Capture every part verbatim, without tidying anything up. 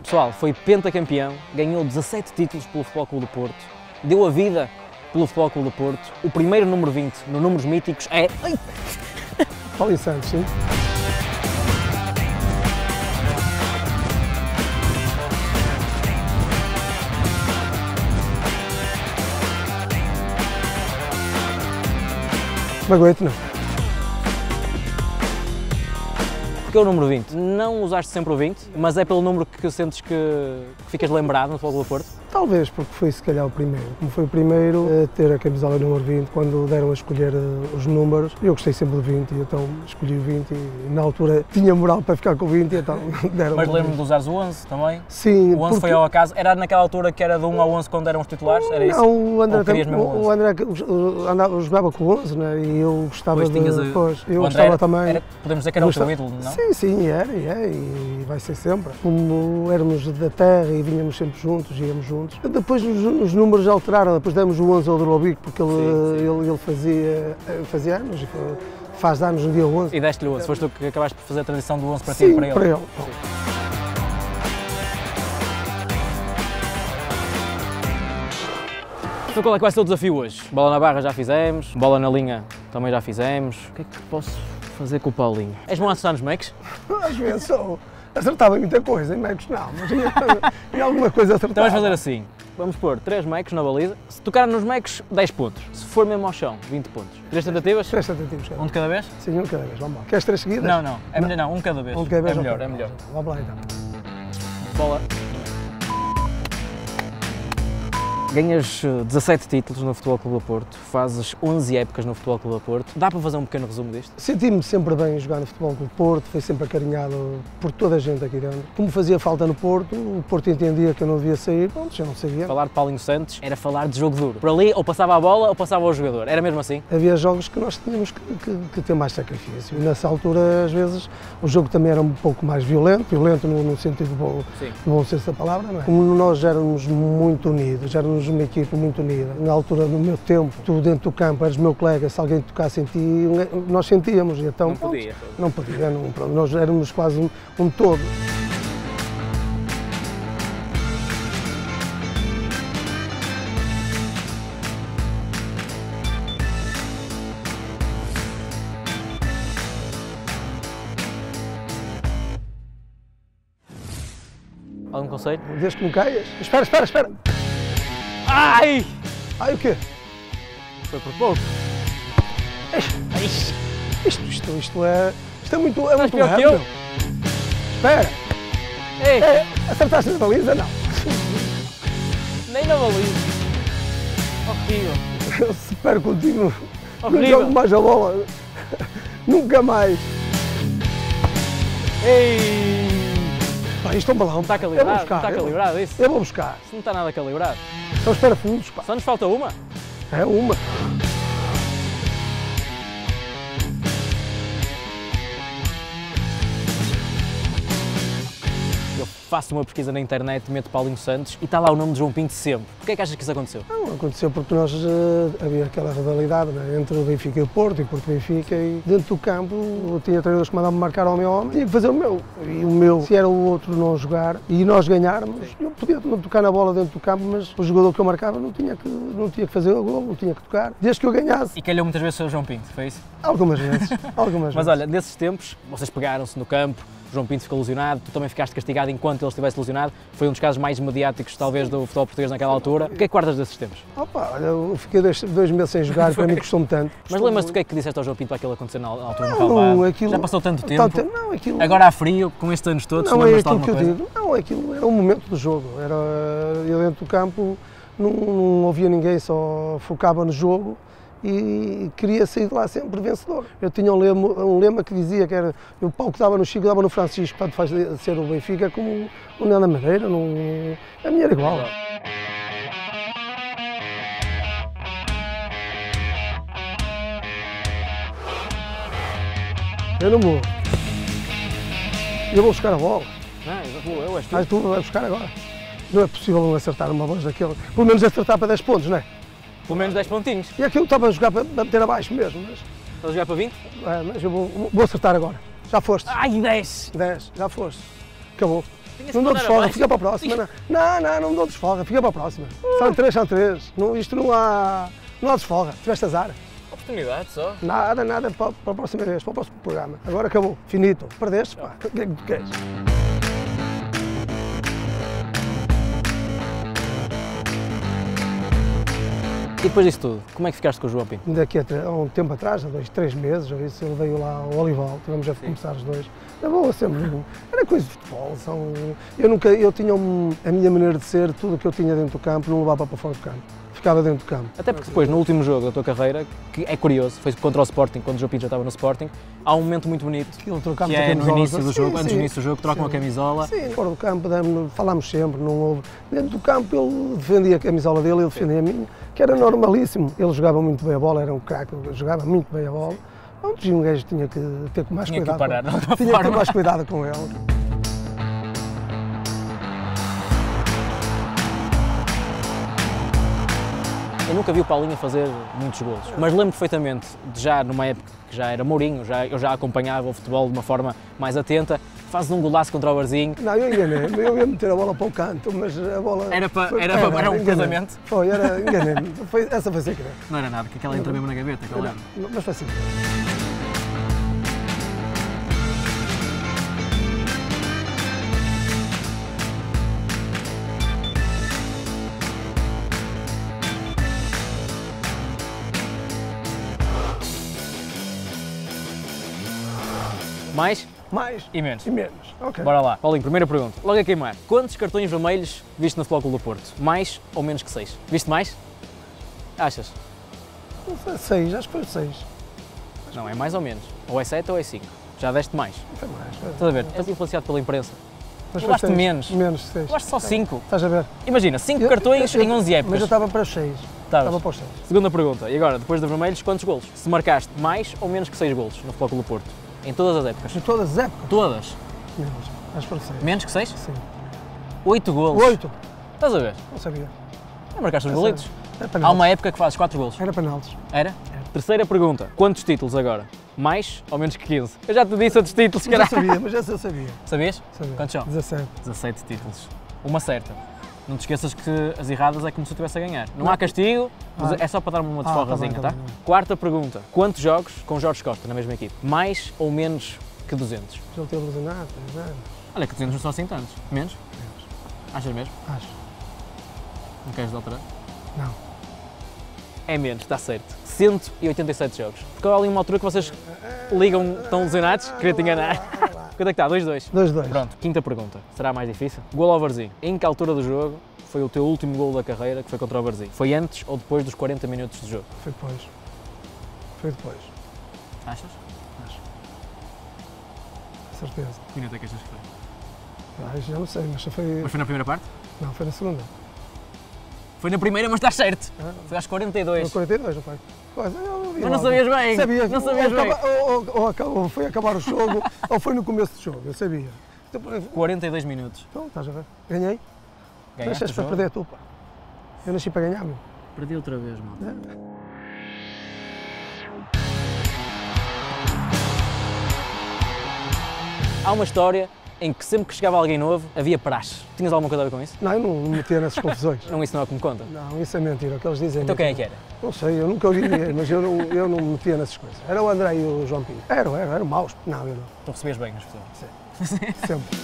Pessoal, foi pentacampeão, ganhou dezassete títulos pelo Futebol Clube do Porto, deu a vida pelo Futebol Clube do Porto. O primeiro número vinte no Números Míticos é... Ai! Paulinho Santos, sim. Magoete, não. Porque é o número vinte. Não usaste sempre o vinte, mas é pelo número que sentes que, que ficas lembrado no Futebol Clube do Porto? Talvez, porque foi se calhar o primeiro. Como foi o primeiro a ter a camisola número vinte, quando deram a escolher os números, eu gostei sempre do vinte, então escolhi o vinte e na altura tinha moral para ficar com o vinte, então deram. Mas lembro-me de usares o onze também? Sim. O onze porque... foi ao acaso, era naquela altura que era de um ao onze quando eram os titulares, era isso? Não, o André, tem, o, o André andava, jogava com o onze, né? E eu gostava pois de... A... Pois, eu o gostava era, também. Era, podemos dizer que era o teu ídolo, não? Sim, sim, era, é, e vai ser sempre. Como éramos da terra e vinhamos sempre juntos, íamos juntos. Depois os, os números alteraram, depois demos o onze ao Drobic, porque ele, sim, sim. ele, ele fazia, fazia anos, faz anos no dia onze. E deste-lhe o onze, foste tu que acabaste por fazer a transição do onze para sim, ti e para ele? para ele. Sim. Então qual é que vai ser o desafio hoje? Bola na barra já fizemos, bola na linha também já fizemos. O que é que posso fazer com o Paulinho? És bom a acertar nos Macs? Às vezes sou. Acertava em muita coisa, em Macs não, mas em, em alguma coisa acertava. Então vamos fazer assim, vamos pôr três Macs na baliza, se tocar nos Macs, dez pontos, se for mesmo ao chão, vinte pontos. Três tentativas? Três tentativas. Um de cada vez? Sim, um de cada vez, vamos lá. Queres três seguidas? Não, não, é melhor não, um de cada vez. Um de cada vez? É melhor, okay. é melhor. Vamos lá então. Bola. Ganhas dezassete títulos no Futebol Clube do Porto, fazes onze épocas no Futebol Clube do Porto. Dá para fazer um pequeno resumo disto? Senti-me sempre bem a jogar no Futebol Clube do Porto, fui sempre acarinhado por toda a gente aqui dentro. Como fazia falta no Porto, o Porto entendia que eu não devia sair, pronto, já não saía. Falar de Paulinho Santos era falar de jogo duro. Por ali ou passava a bola ou passava ao jogador, era mesmo assim? Havia jogos que nós tínhamos que, que, que ter mais sacrifício e nessa altura, às vezes, o jogo também era um pouco mais violento, violento no, no sentido bom, no bom senso da palavra, não é? Como nós éramos muito unidos, éramos uma equipe muito unida. Na altura, no meu tempo, tu dentro do campo eras meu colega, se alguém tocasse em ti, nós sentíamos. Então, não podia. Pronto, não podia, não, pronto, nós éramos quase um, um todo. Algum conselho? Desde que não caias. Espera, espera, espera! Ai! Ai, o quê? Foi por pouco. Isto, isto, isto é... Isto é muito, é muito pior que eu? Espera! Ei! É, acertaste na baliza? Não. Nem na baliza. Horrível. Eu se perco contigo, não jogo mais a bola. Nunca mais. Ei! Pá, isto é um balão. Está calibrado? Eu vou buscar, está calibrado eu, isso? Eu vou buscar. Isso não está nada calibrado. São os parafusos, pá. Só nos falta uma? É uma. Eu faço uma pesquisa na internet, meto Paulinho Santos e está lá o nome de João Pinto sempre. Porquê é que achas que isso aconteceu? Não, aconteceu porque nós uh, havia aquela rivalidade, né, entre o Benfica e o Porto, e Porto e Benfica, e dentro do campo eu tinha treinadores que mandavam marcar ao meu homem, tinha que fazer o meu. E o meu, se era o outro não jogar e nós ganharmos, eu podia não tocar na bola dentro do campo, mas o jogador que eu marcava não tinha que, não tinha que fazer o gol, não tinha que tocar, desde que eu ganhasse. E calhou muitas vezes o João Pinto, foi isso? Algumas vezes, algumas Mas vezes. olha, nesses tempos, vocês pegaram-se no campo, o João Pinto ficou lesionado, tu também ficaste castigado enquanto ele estivesse lesionado, foi um dos casos mais mediáticos talvez do futebol português naquela altura. O que é que guardas desses tempos? Opa, olha, eu fiquei dois, dois meses sem jogar, para mim custou-me tanto. Mas lembras-te do que é que disseste ao João Pinto para aquilo acontecer na altura no Não, relvado? aquilo... Já passou tanto tempo, Tanto, não, aquilo... agora há frio, com estes anos todos, não, é lembras-te de aquilo alguma que eu coisa? digo. Não, aquilo era um momento do jogo, era, eu dentro do campo não, não ouvia ninguém, só focava no jogo e queria sair de lá sempre vencedor. Eu tinha um lema, um lema que dizia que era o pau que dava no Chico, dava no Francisco, tanto faz ser o Benfica como o Nena Madeira, não, a minha era igual. Eu não vou. Eu vou buscar a bola. Não, eu vou, eu és tu. Mas tu vais buscar agora. Não é possível não acertar uma voz daquele. Pelo menos acertar para dez pontos, não é? Pelo menos dez pontinhos. E aquilo estava a jogar para meter abaixo mesmo, mas, Estás a jogar para vinte? é, mas eu vou, vou acertar agora. Já foste. Ai, dez! dez, já foste. Acabou. Tinhas Não que dou mandar desfolga, abaixo. fica para a próxima. Não, não, não, não me dou desfolga, fica para a próxima. São três, são três. Não, isto não há, não há desfolga. Tiveste azar. Oportunidade só. Nada, nada, para, para a próxima vez, para o próximo programa. Agora acabou, finito. Perdeste, pá. O que é que tu queres? E depois disso tudo, como é que ficaste com o João Pinto? Daqui a, há um tempo atrás, há dois, três meses, eu disse, ele veio lá ao Olival, tivemos a começar os dois. Na boa, sempre, era coisa de futebol, são, eu nunca, eu tinha um, a minha maneira de ser, tudo o que eu tinha dentro do campo, não levava para fora do campo, ficava dentro do campo. Até porque depois, no último jogo da tua carreira, que é curioso, foi contra o Sporting, quando o João Pinto já estava no Sporting, há um momento muito bonito, Aquilo, que trocámos a é no camisola, início do sim, jogo, antes do sim, início do jogo, trocam a sim. camisola. Sim, fora do campo, demos- falámos sempre, não houve. Dentro do campo ele defendia a camisola dele, eu defendia a minha, que era normalíssimo. Ele jogava muito bem a bola, era um craque, jogava muito bem a bola. Pronto, e um gajo tinha que ter mais Tinha que cuidado. parar, com, de outra tinha que ter forma. mais cuidado com ele. Eu nunca vi o Paulinho fazer muitos golos, mas lembro perfeitamente de já numa época que já era Mourinho, já, eu já acompanhava o futebol de uma forma mais atenta, fazes um golaço contra o Barzinho. Não, eu enganei-me, eu ia meter a bola para o canto, mas a bola... Era para- foi- era para- era um enganei-me. cruzamento? Foi, era, enganei-me. Foi, essa foi sem querer. Não era nada, que aquela entra mesmo na gaveta, que eu lembro. Não, mas foi sem querer. Mais Mais e menos. e menos. Ok. Bora lá. Paulinho, primeira pergunta. Logo a queimar. Quantos cartões vermelhos viste no Futebol Clube do Porto? Mais ou menos que seis? Viste mais? Achas? Não sei, seis, acho que foi seis. Não, é mais ou menos. Ou é sete ou é cinco. Já deste mais. Foi mais. Foi. Estás a ver? Estás influenciado pela imprensa. Mas Levaste foi seis. menos. Menos de seis. Levaste só cinco. Estás a ver? Imagina, cinco Eu- cartões eu- em onze épocas. Mas eu estava para os seis. Estavas. Estava para os seis. Segunda pergunta. E agora, depois dos vermelhos, quantos golos? Se marcaste mais ou menos que seis golos no Futebol Clube do Porto? Em todas as épocas. De todas as épocas? Todas. Menos. Acho que para seis. Menos que seis? Sim. Oito golos. Oito. Estás a ver? Não sabia. Já marcaste os É golitos. sério. Era Há penaltis. uma época que fazes quatro golos. Era penaltis. Era? Terceira pergunta. Quantos títulos agora? Mais ou menos que quinze? Eu já te disse outros títulos, Mas eu caralho. sabia, mas essa eu sabia. Sabias? sabia. Quantos são? dezassete. dezassete títulos. Uma certa. Não te esqueças que as erradas é como se eu estivesse a ganhar. Não há castigo, mas Ah. é só para dar-me uma Ah, tá desforrazinha, bem, tá? tá bem. Quarta pergunta. Quantos jogos com Jorge Costa na mesma equipe? Mais ou menos que duzentos? Já teve lesionado, não é? Olha que duzentos não são assim tantos. Menos? Menos. Achas mesmo? Acho. Não queres alterar? Não. É menos, está certo. cento e oitenta e sete jogos. Porque há ali uma altura que vocês ligam tão lesionados, queria te enganar. Quanto é que está? dois dois. dois dois. Pronto, quinta pergunta. Será mais difícil? Gol ao Varzim. Em que altura do jogo foi o teu último gol da carreira que foi contra o Varzim? Foi antes ou depois dos quarenta minutos de jogo? Foi depois. Foi depois. Achas? Certeza. Que minuto é que achas que foi? Ah, já não sei, mas só foi. Mas foi na primeira parte? Não, foi na segunda. Foi na primeira, mas estás certo. Ah, Foi aos quarenta e foi dois. quarenta e dois, não foi? Pois, eu vi Mas não logo. sabias bem. Sabia. Não sabias ou, bem. acaba- ou, ou, ou, acaba- ou foi acabar o jogo, ou foi no começo do jogo, eu sabia. Então, quarenta e dois minutos. então, estás a ver? Ganhei. Ganhaste Deixas o para jogo? perder tu, pá. Eu nasci para ganhar, meu. Perdi outra vez, mano. Há uma história em que sempre que chegava alguém novo, havia praxe. Tinhas alguma coisa a ver com isso? Não, eu não me metia nessas confusões. Não, isso não é o que me conta. Não, isso é mentira, o que eles dizem. Então quem é que era? Não sei, eu nunca ouvi ninguém, mas eu não, eu não me metia nessas coisas. Era o André e o João Pinto. Eram, eram, eram maus. Não, eu não. Tu recebias bem as pessoas. Sempre.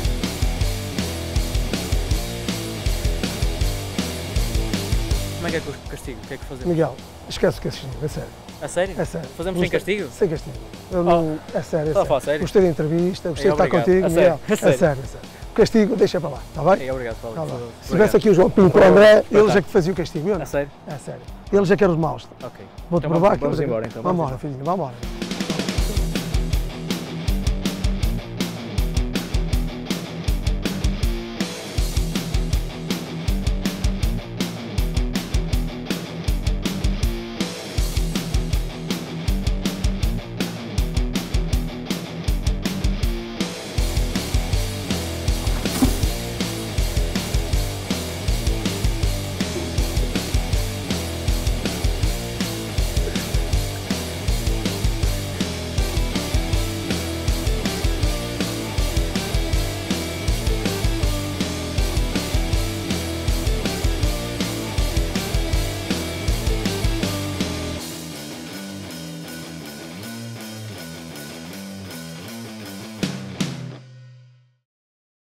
Como é que é que o castigo? O que é que fazemos? Miguel, esquece o que é castigo, é sério. A sério? É sério. Fazemos sem Gostei- castigo? Sem castigo. Eu não, é sério, é Estás a falar sério. sério? Gostei da entrevista, gostei É, de estar obrigado. contigo, A Miguel. sério, a É sério. sério, é sério. O castigo deixa para lá, está bem? É, obrigado, Paulo. Tá lá. Obrigado. Se tivesse aqui o João Pinto e o André, Obrigado. eles é que faziam o castigo, eu A não. sério? É sério. Eles é que eram os maus. Ok. Vou-te Então provar vamos- que eles vamos é que- embora, então. Vamos Vamos embora, filhinho, vamos embora.